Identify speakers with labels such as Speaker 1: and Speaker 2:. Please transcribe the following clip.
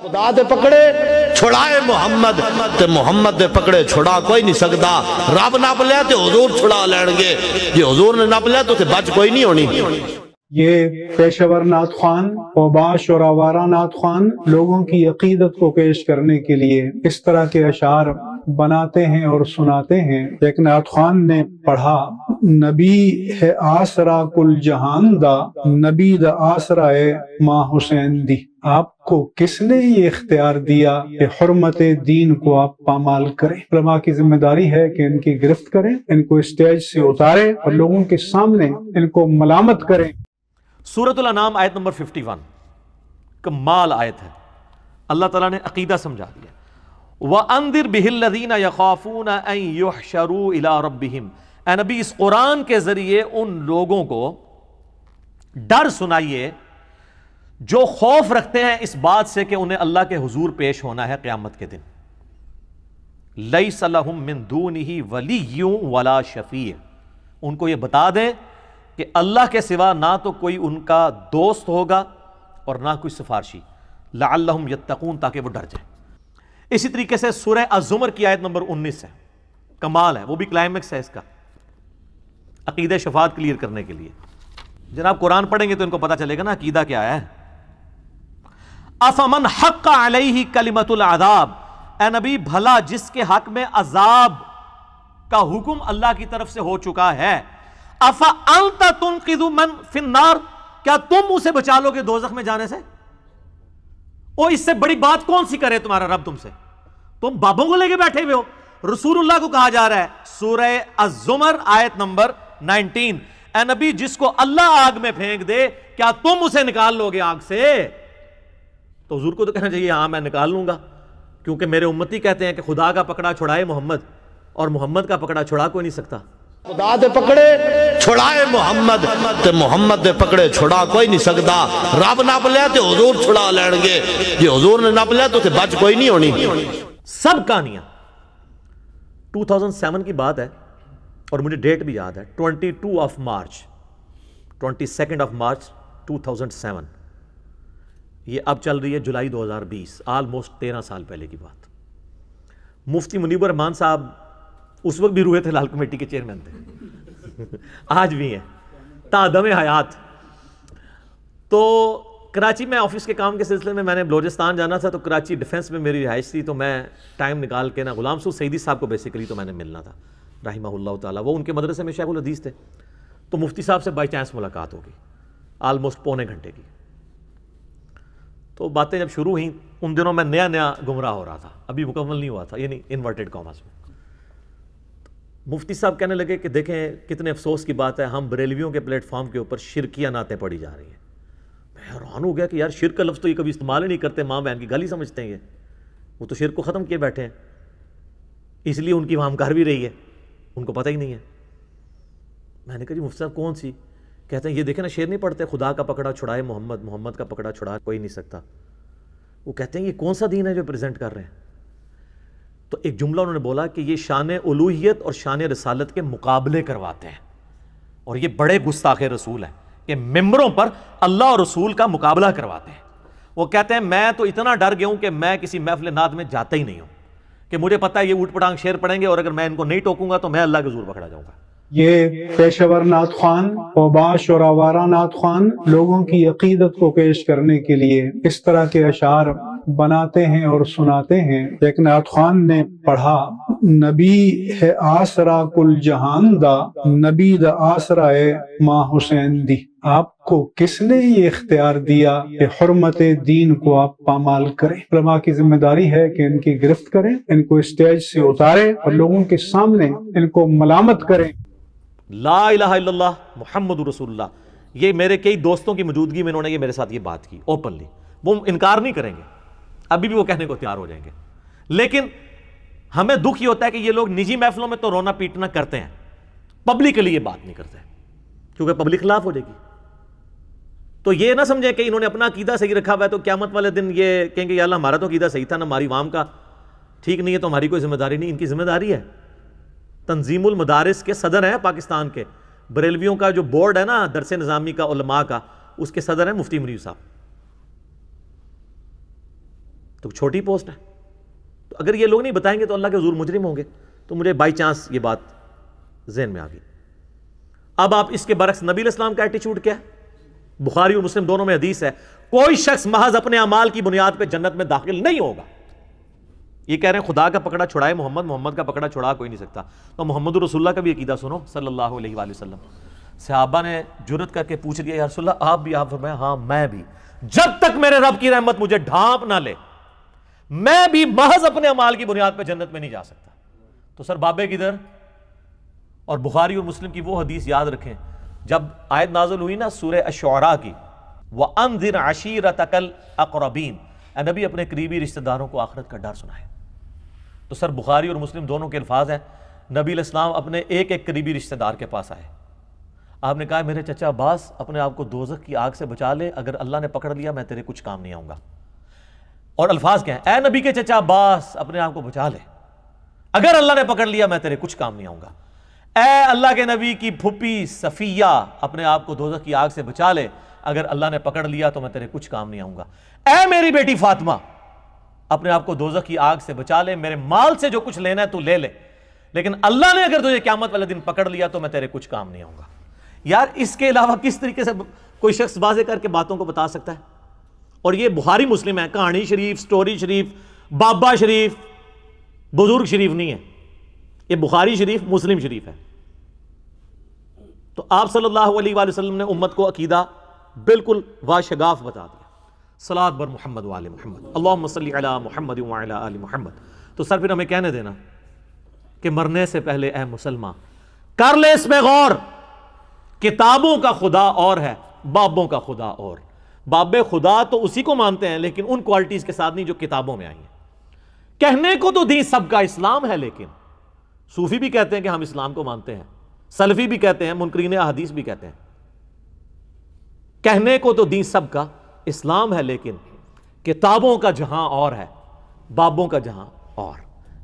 Speaker 1: خدا دے پکڑے چھڑائے محمد تے محمد دے پکڑے چھڑا کوئی نہیں سکتا. رب نپ لیا تے حضور چھڑا لین گے، جی حضور نے نپ لیا تو تے بچ کوئی نہیں ہونی.
Speaker 2: یہ پیشور نعت خوان اوباش اور آوارہ نعت خوان لوگوں کی عقیدت کو پیش کرنے کے لیے اس طرح کے اشعار بناتے ہیں اور سناتے ہیں. ایک نعت خوان نے پڑھا: نبی ہے آسرا کل جہان دا، نبی دا آسرا ہے ماں حسین دی. آپ کو کس نے یہ اختیار دیا کہ حرمت دین کو آپ پامال کریں؟ علماء کی ذمہ داری ہے کہ ان کی گرفت کریں، ان کو اسٹیج سے اتاریں اور لوگوں کے سامنے ان کو ملامت کریں.
Speaker 3: سورۃ الانعام آیت نمبر 51 کمال آیت ہے. اللہ تعالیٰ نے عقیدہ سمجھا دیا. وَأَنذِرْ بِهِ الَّذِينَ يَخَافُونَ أَن يُحْشَرُوا إِلَىٰ رَبِّهِمْ. اے نبی اس قرآن کے ذریعے ان لوگوں کو ڈر سنائیے جو خوف رکھتے ہیں اس بات سے کہ انہیں اللہ کے حضور پیش ہونا ہے قیامت کے دن. لَيْسَ لَهُم مِّن دُونِهِ وَلِيٌّ وَلَا شَفِيعٌ. ان کو یہ بتا دیں کہ اللہ کے سوا نہ تو کوئی ان کا دوست ہوگا اور نہ کوئی سفارشی. لعلہم یتقون، تاکہ وہ ڈر جائیں. اسی طریقے سے سورہ الزمر کی آیت نمبر 19 ہے. کمال ہے، وہ بھی کلائمیکس ہے اس کا عقیدہ شفاعت کلیئر کرنے کے لیے. جناب قرآن پڑھیں گے تو ان کو پتا چلے گا نا عقیدہ کیا ہے. افمن حق علیہ کلمۃ العذاب. اے نبی بھلا جس کے حق میں عذاب کا حکم اللہ کی طرف سے ہو چکا ہے، افانت تنقذ من فی النار، کیا تم اسے بچا لو گے دوزخ میں جانے سے؟ او اس سے بڑی بات کون سی کرے تمہارا رب تم سے؟ تم بابوں کو لے کے بیٹھے ہوئے ہو. رسول اللہ کو کہا جا رہا ہے سورہ الزمر آیت نمبر 19، اے نبی جس کو اللہ آگ میں پھینک دے کیا تم اسے نکال لو گے آگ سے؟ تو حضور کو تو کہنا چاہیے ہاں میں نکال لوں گا، کیونکہ میرے امتی کہتے ہیں کہ خدا کا پکڑا چھڑائے محمد، اور محمد کا پکڑا چھڑا کوئی نہیں سکتا.
Speaker 1: خدا دے پکڑے چھڑائے محمد تے محمد دے پکڑے چھڑا کوئی نہیں سکتا. رب نپ لیا تے حضور چھڑا لین گے، جی حضور نے نپ لیا تو تے بچ کوئی نہیں ہونی.
Speaker 3: سب کہانیاں 2007 کی بات ہے اور مجھے ڈیٹ بھی یاد ہے، 22 مارچ 2007. یہ اب چل رہی ہے جولائی 2020، آلموسٹ 13 سال پہلے کی بات. مفتی منیب الرحمان صاحب اس وقت بھی روئے تھے، لال کمیٹی کے چیئرمین تھے، آج بھی ہیں تادم حیات. تو کراچی میں آفس کے کام کے سلسلے میں نے بلوچستان جانا تھا، تو کراچی ڈیفنس میں میری رہائش تھی، تو میں ٹائم نکال کے نا غلام سعود سعیدی صاحب کو بیسیکلی تو میں نے ملنا تھا رحمہ اللہ تعالیٰ. وہ ان کے مدرسے میں شیخ الحدیث تھے. تو مفتی صاحب سے بائی چانس ملاقات ہوگی آلموسٹ پونے گھنٹے کی. تو باتیں جب شروع ہوئیں، ان دنوں میں نیا گمراہ ہو رہا تھا، ابھی مکمل نہیں ہوا تھا، یعنی انورٹڈ کاماز میں. مفتی صاحب کہنے لگے کہ دیکھیں کتنے افسوس کی بات ہے، ہم بریلویوں کے پلیٹ فارم کے اوپر شرکیہ نعتیں پڑھی جا رہی ہیں. میں حیران ہو گیا کہ یار شرک کا لفظ تو یہ کبھی استعمال ہی نہیں کرتے، ماں بہن کی گالی سمجھتے ہیں، وہ تو شرک کو ختم کیے بیٹھے ہیں، اس لیے ان کی وہاں کر بھی رہی ہے، ان کو پتہ ہی نہیں ہے. میں نے کہا جی مفتی صاحب کون سی؟ کہتے ہیں یہ دیکھیں نا شعر نہیں پڑھتے، خدا کا پکڑا چھڑائے محمد، محمد کا پکڑا چھڑا کوئی نہیں سکتا. وہ کہتے ہیں یہ کون سا دین ہے جو پریزنٹ کر رہے ہیں؟ تو ایک جملہ انہوں نے بولا کہ یہ شان الوہیت اور شان رسالت کے مقابلے کرواتے ہیں، اور یہ بڑے گستاخ رسول ہیں کہ ممبروں پر اللہ اور رسول کا مقابلہ کرواتے ہیں. وہ کہتے ہیں میں تو اتنا ڈر گیا ہوں کہ میں کسی محفل نعت میں جاتا ہی نہیں ہوں، کہ مجھے پتہ ہے یہ اوٹ پٹانگ شعر پڑھیں گے اور اگر میں ان کو نہیں ٹوکوں گا تو میں اللہ کے حضور پکڑا جاؤں گا.
Speaker 2: یہ پیشور نعت خوان اوباش اور آوارہ نعت خوان لوگوں کی عقیدت کو پیش کرنے کے لیے اس طرح کے اشعار بناتے ہیں اور سناتے ہیں. ایک نعت خوان نے پڑھا: نبی ہے آسرا کل جہان دا، نبی دا آسرا ہے ماں حسین دی. آپ کو کس نے یہ اختیار دیا کہ حرمت دین کو آپ پامال کریں؟ علماء کی ذمہ داری ہے کہ ان کی گرفت کریں، ان کو اسٹیج سے اتاریں اور لوگوں کے سامنے ان کو ملامت کریں.
Speaker 3: لا الہ الا اللہ محمد رسول اللہ. یہ میرے کئی دوستوں کی موجودگی میں انہوں نے یہ میرے ساتھ یہ بات کی اوپنلی. وہ انکار نہیں کریں گے، ابھی بھی وہ کہنے کو تیار ہو جائیں گے. لیکن ہمیں دکھ یہ ہوتا ہے کہ یہ لوگ نجی محفلوں میں تو رونا پیٹنا کرتے ہیں، پبلکلی یہ بات نہیں کرتے کیونکہ پبلک خلاف ہو جائے گی. تو یہ نہ سمجھیں کہ انہوں نے اپنا عقیدہ صحیح رکھا ہوا ہے تو قیامت والے دن یہ کہیں گے یا اللہ ہمارا تو عقیدہ صحیح تھا نا، ہماری عوام کا ٹھیک نہیں ہے تو ہماری کوئی ذمہ داری نہیں. ان کی ذمہ داری ہے. تنظیم المدارس کے صدر ہیں پاکستان کے، بریلویوں کا جو بورڈ ہے نا درس نظامی کا علماء کا، اس کے صدر ہیں مفتی منیب صاحب. تو چھوٹی پوسٹ ہے. تو اگر یہ لوگ نہیں بتائیں گے تو اللہ کے حضور مجرم ہوں گے. تو مجھے بائی چانس یہ بات ذہن میں آ گئی. اب آپ اس کے برعکس نبی علیہ السلام کا ایٹیچیوڈ کیا ہے؟ بخاری اور مسلم دونوں میں حدیث ہے کوئی شخص محض اپنے اعمال کی بنیاد پہ جنت میں داخل نہیں ہوگا. یہ کہہ رہے ہیں خدا کا پکڑا چھڑائے محمد، محمد کا پکڑا چھڑا کوئی نہیں سکتا. تو محمد رسول اللہ کا بھی عقیدہ سنو صلی اللہ علیہ وآلہ وسلم. صحابہ نے جرت کر کے پوچھ لیا یا رسول اللہ آپ بھی؟ آپ فرمایا ہاں میں بھی. جب تک میرے رب کی رحمت مجھے ڈھانپ نہ لے میں بھی محض اپنے اعمال کی بنیاد پہ جنت میں نہیں جا سکتا. تو سر بابے کدھر؟ اور بخاری اور مسلم کی وہ حدیث یاد رکھیں جب آیت نازل ہوئی نا سورہ الشعراء کی، وَأَنذِرْ عَشِيرَتَكَ الْأَقْرَبِينَ، اے نبی اپنے قریبی رشتہ داروں کو آخرت کا ڈر سنائے. تو سر بخاری اور مسلم دونوں کے الفاظ ہیں نبی علیہ السلام اپنے ایک ایک قریبی رشتہ دار کے پاس آئے. آپ نے کہا میرے چچا عباس اپنے آپ کو دوزخ کی آگ سے بچا لے، اگر اللہ نے پکڑ لیا میں تیرے کچھ کام نہیں آؤں گا. اور الفاظ کیا ہیں؟ اے نبی کے چچا عباس اپنے آپ کو بچا لے، اگر اللہ نے پکڑ لیا میں تیرے کچھ کام نہیں آؤں گا. اے اللہ کے نبی کی پھپھی صفیہ اپنے آپ کو دوزخ کی آگ سے بچا لے، اگر اللہ نے پکڑ لیا تو میں تیرے کچھ کام نہیں آؤں گا. اے میری بیٹی فاطمہ اپنے آپ کو دوزخ کی آگ سے بچا لے، میرے مال سے جو کچھ لینا ہے تو لے لے، لیکن اللہ نے اگر تجھے قیامت والے دن پکڑ لیا تو میں تیرے کچھ کام نہیں آؤں گا. یار اس کے علاوہ کس طریقے سے کوئی شخص واضح کر کے باتوں کو بتا سکتا ہے؟ اور یہ بخاری مسلم ہے، کہانی شریف، سٹوری شریف، بابا شریف، بزرگ شریف نہیں ہے. یہ بخاری شریف مسلم شریف ہے. تو آپ صلی اللہ علیہ وآلہ وسلم نے امت کو عقیدہ بالکل واشگاف بتا دیا. صلاۃ بر محمد وآل محمد، اللہم صلی علی محمد وعلی آل محمد. تو سر پھر ہمیں کہنے دینا کہ مرنے سے پہلے اے مسلمان کر لے اس میں غور، کتابوں کا خدا اور ہے، بابوں کا خدا اور. باب خدا تو اسی کو مانتے ہیں لیکن ان کوالٹیز کے ساتھ نہیں جو کتابوں میں آئی ہیں. کہنے کو تو دین سب کا اسلام ہے، لیکن صوفی بھی کہتے ہیں کہ ہم اسلام کو مانتے ہیں، سلفی بھی کہتے ہیں، منکرین احادیث بھی کہتے ہیں. کہنے کو تو دین سب کا اسلام ہے لیکن کتابوں کا جہاں اور ہے، بابوں کا جہاں اور.